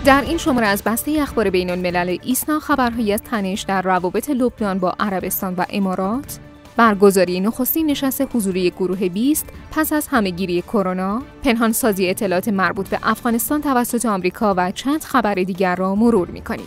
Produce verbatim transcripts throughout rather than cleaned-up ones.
در این شماره از بسته اخبار بین الملل ایسنا خبرهایی از تنش در روابط لبنان با عربستان و امارات، برگزاری نخستین نشست حضوری گروه بیست پس از همهگیری کرونا، پنهانسازی اطلاعات مربوط به افغانستان توسط آمریکا و چند خبر دیگر را مرور می‌کنیم.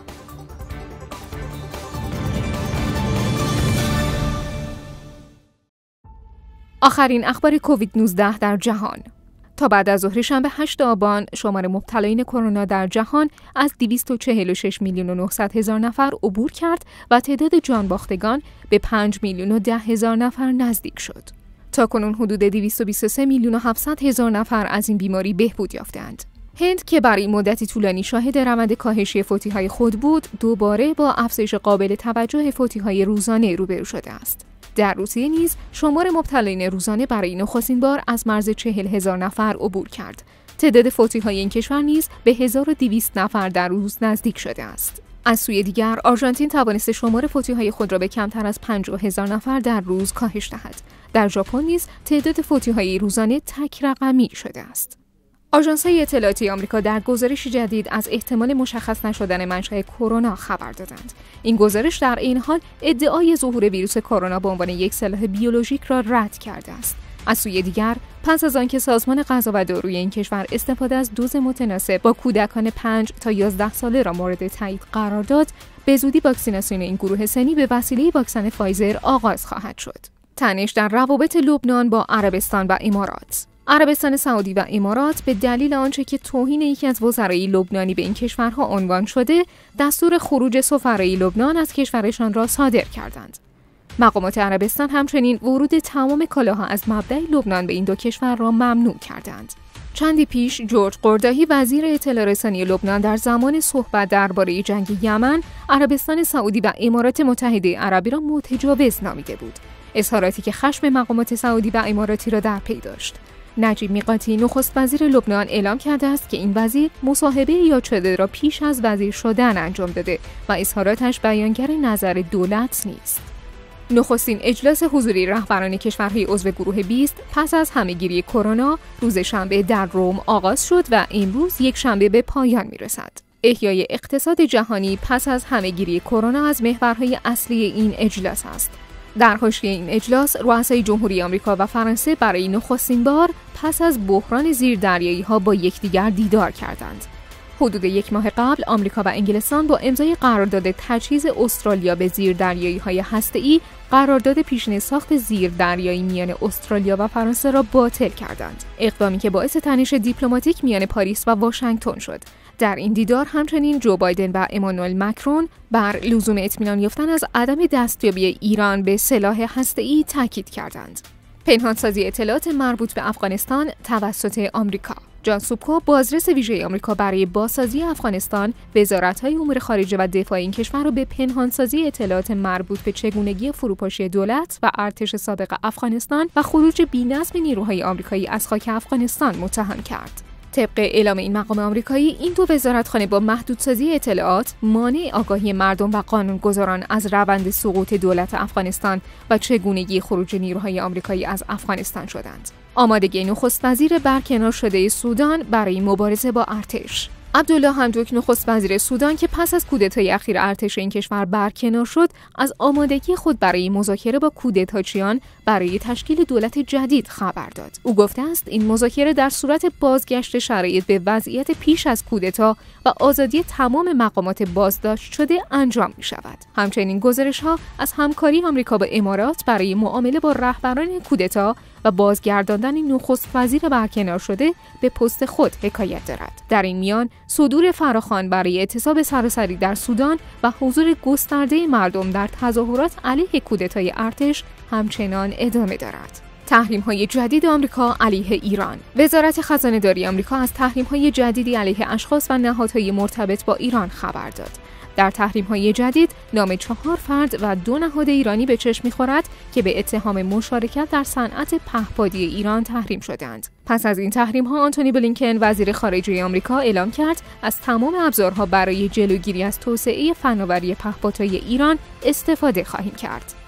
آخرین اخبار کووید نوزده در جهان. تا بعد از ظهر شنبه هشت آبان شمار مبتلایان کرونا در جهان از دویست و چهل و شش میلیون و نهصد هزار نفر عبور کرد و تعداد جانباختگان به پنج میلیون و ده هزار نفر نزدیک شد. تاکنون حدود دویست و بیست و سه میلیون و هفتصد هزار نفر از این بیماری بهبود یافتند. هند که برای مدتی طولانی شاهد روند کاهشی فوتی‌های خود بود، دوباره با افزایش قابل توجه فوتی‌های روزانه روبرو شده است. در روسیه نیز شمار مبتلایان روزانه برای نخستین بار از مرز چهل هزار نفر عبور کرد. تعداد فوتی‌های این کشور نیز به هزار و دویست نفر در روز نزدیک شده است. از سوی دیگر آرژانتین توانسته شمار فوتی‌های خود را به کمتر از پنجاه هزار نفر در روز کاهش دهد. در ژاپن نیز تعداد فوتی‌های روزانه تک رقمی شده است. آژانس‌های اطلاعاتی آمریکا در گزارشی جدید از احتمال مشخص نشدن منشأ کرونا خبر دادند. این گزارش در این حال ادعای ظهور ویروس کرونا به عنوان یک سلاح بیولوژیک را رد کرده است. از سوی دیگر، پس از آنکه سازمان غذا و داروی این کشور استفاده از دوز متناسب با کودکان پنج تا یازده ساله را مورد تایید قرار داد، به زودی واکسیناسیون این گروه سنی به وسیله واکسن فایزر آغاز خواهد شد. تنش در روابط لبنان با عربستان و امارات. عربستان سعودی و امارات به دلیل آنچه که توهین یکی از وزرای لبنانی به این کشورها عنوان شده، دستور خروج سفرای لبنان از کشورشان را صادر کردند. مقامات عربستان همچنین ورود تمام کالاها از مبدأ لبنان به این دو کشور را ممنوع کردند. چندی پیش جورج قرداهی وزیر اطلاع رسانی لبنان در زمان صحبت درباره جنگ یمن، عربستان سعودی و امارات متحده عربی را متجاوز نامیده بود. اظهاراتی که خشم مقامات سعودی و اماراتی را در پی داشت. نجیب میقاتی نخست وزیر لبنان اعلام کرده است که این وزیر مصاحبه یاد شده را پیش از وزیر شدن انجام داده و اظهاراتش بیانگر نظر دولت نیست. نخستین اجلاس حضوری رهبران کشورهای عضو گروه بیست پس از همهگیری کرونا روز شنبه در روم آغاز شد و امروز یک شنبه به پایان میرسد. احیای اقتصاد جهانی پس از همهگیری کرونا از محورهای اصلی این اجلاس است. در حاشیه این اجلاس، رؤسای جمهوری آمریکا و فرانسه برای نخستین بار پس از بحران زیردریایی‌ها با یکدیگر دیدار کردند. حدود یک ماه قبل، آمریکا و انگلستان با امضای قرارداد تجهیز استرالیا به زیردریایی‌های هسته‌ای، قرارداد پیشین ساخت زیردریایی میان استرالیا و فرانسه را باطل کردند. اقدامی که باعث تنش دیپلماتیک میان پاریس و واشنگتن شد. در این دیدار همچنین جو بایدن و امانوئل مکرون بر لزوم اطمینان یافتن از عدم دستیابی ایران به سلاح هسته‌ای تاکید کردند. پنهانسازی اطلاعات مربوط به افغانستان توسط آمریکا. جان سوبکو، بازرس ویژه آمریکا برای بازسازی افغانستان، وزارت‌های امور خارجه و دفاع این کشور را به پنهانسازی اطلاعات مربوط به چگونگی فروپاشی دولت و ارتش سابق افغانستان و خروج بی‌نظم نیروهای آمریکایی از خاک افغانستان متهم کرد. طبق اعلام این مقام آمریکایی، این دو وزارتخانه با محدودسازی اطلاعات، مانع آگاهی مردم و قانونگذاران از روند سقوط دولت افغانستان و چگونگی خروج نیروهای آمریکایی از افغانستان شدند. آمادگی نخست وزیر برکنار شده سودان برای مبارزه با ارتش. عبدالله حمدوک، نخست وزیر سودان که پس از کودتای اخیر ارتش این کشور برکنار شد، از آمادگی خود برای مذاکره با کودتاچیان برای تشکیل دولت جدید خبر داد. او گفته است این مذاکره در صورت بازگشت شرایط به وضعیت پیش از کودتا و آزادی تمام مقامات بازداشت شده انجام می شود. همچنین گزارش‌ها از همکاری آمریکا با امارات برای معامله با رهبران کودتا و بازگرداندن نخست وزیر برکنار شده به پست خود حکایت دارد. در این میان صدور فراخوان برای اعتصاب سراسری در سودان و حضور گسترده مردم در تظاهرات علیه کودتای ارتش همچنان ادامه دارد. تحریم‌های جدید آمریکا علیه ایران. وزارت خزانه‌داری آمریکا از تحریم‌های جدیدی علیه اشخاص و نهادهای مرتبط با ایران خبر داد. در تحریم‌های جدید نام چهار فرد و دو نهاد ایرانی به چشم می‌خورد که به اتهام مشارکت در صنعت پهپادی ایران تحریم شدند. پس از این تحریم‌ها، آنتونی بلینکن وزیر خارجه آمریکا اعلام کرد از تمام ابزارها برای جلوگیری از توسعه فناوری پهپادهای ایران استفاده خواهیم کرد.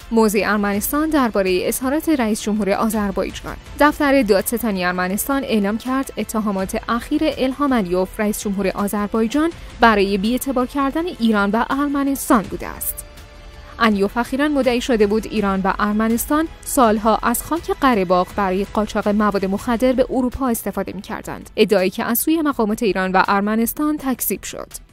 موضع ارمنستان درباره اظهارات رئیس جمهور آذربایجان. دفتر دادستانی ارمنستان اعلام کرد اتهامات اخیر الهام علیوف رئیس جمهور آذربایجان برای بی‌اعتبار کردن ایران و ارمنستان بوده است. علیوف اخیراً مدعی شده بود ایران و ارمنستان سالها از خاک قره‌باغ برای قاچاق مواد مخدر به اروپا استفاده می‌کردند. ادعایی که از سوی مقامات ایران و ارمنستان تکذیب شد.